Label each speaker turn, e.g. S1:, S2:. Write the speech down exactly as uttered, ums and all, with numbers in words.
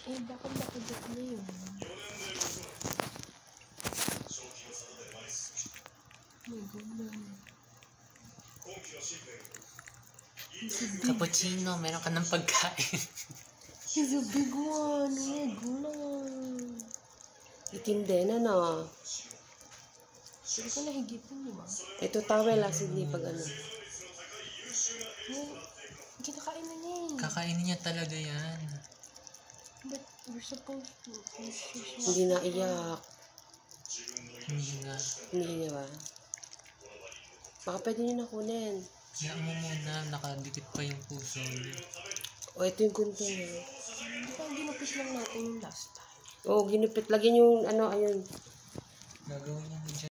S1: Eh, baka nakagat na yun. My God.
S2: Cappuccino, meron ka ng pagkain.
S1: He's a big one. My God.
S3: Itindi na no.
S1: Hindi ko nahigitin, di ba?
S3: Ito tawel lang Sydney pag ano.
S1: Well, kinakain na niya eh.
S2: Kakainin niya talaga yan.
S1: But we're supposed to.
S3: Hindi na iyak.
S2: Hindi nga.
S3: Hindi niya ba? Baka pwede niyo nakunin.
S2: Kaya mo muna, nakadikit pa yung puso niya.
S3: O ito yung gunting niya.
S1: Di ba ginupis lang natin yung last time?
S3: Oo, ginupit. Lagyan yung ano, ayun.
S2: Gagawin niya